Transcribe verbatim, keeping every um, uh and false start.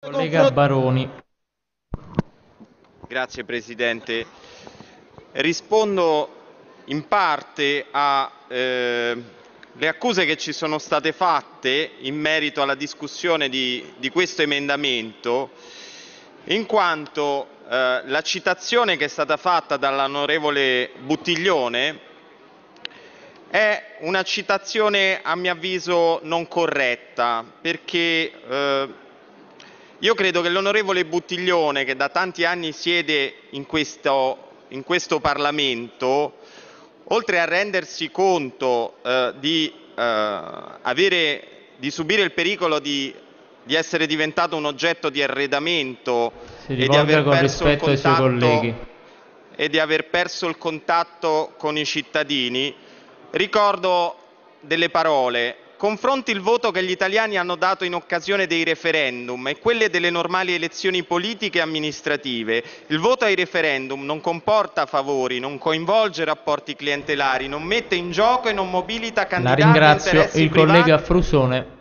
Collega Baroni. Grazie Presidente. Rispondo in parte alle eh, accuse che ci sono state fatte in merito alla discussione di, di questo emendamento, in quanto eh, la citazione che è stata fatta dall'onorevole Buttiglione è una citazione a mio avviso non corretta, perché eh, io credo che l'onorevole Buttiglione, che da tanti anni siede in questo, in questo Parlamento, oltre a rendersi conto eh, di, eh, avere, di subire il pericolo di, di essere diventato un oggetto di arredamento Si e di rivolga aver con perso il rispetto ai suoi colleghi. contatto e di aver perso il contatto con i cittadini, ricordo delle parole: confronti il voto che gli italiani hanno dato in occasione dei referendum e quelle delle normali elezioni politiche e amministrative. Il voto ai referendum non comporta favori, non coinvolge rapporti clientelari, non mette in gioco e non mobilita La candidati e ringrazio. interessi Il privati. collega Frusone.